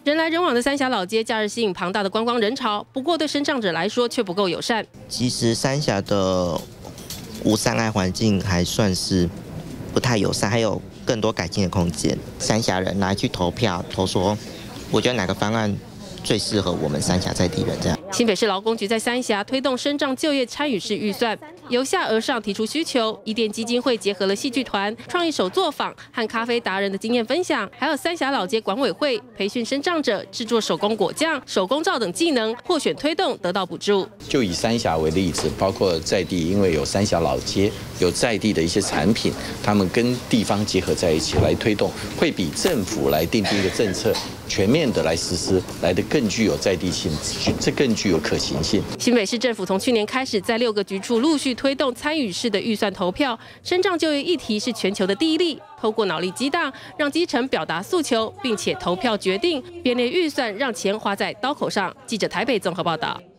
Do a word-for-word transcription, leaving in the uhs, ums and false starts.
人来人往的三峡老街，假日吸引庞大的观光人潮，不过对身障者来说却不够友善。 其实三峡的无障碍环境还算是不太友善，还有更多改进的空间。三峡人来去投票，投说，我觉得哪个方案最适合我们三峡在地人这样。 新北市劳工局在三峡推动身障就业参与式预算，由下而上提出需求。伊甸基金会结合了戏剧团、创意手作坊和咖啡达人的经验分享，还有三峡老街管委会培训身障者制作手工果酱、手工皂等技能，获选推动得到补助。 就以三峡为例子，包括在地，因为有三峡老街，有在地的一些产品，他们跟地方结合在一起来推动，会比政府来定定一个政策全面的来实施来的更具有在地性，这更具有可行性。 新北市政府从去年开始，在六个局处陆续推动参与式的预算投票，身障就业议题是全球的第一例。透过脑力激荡，让基层表达诉求，并且投票决定，编列预算，让钱花在刀口上。记者台北综合报道。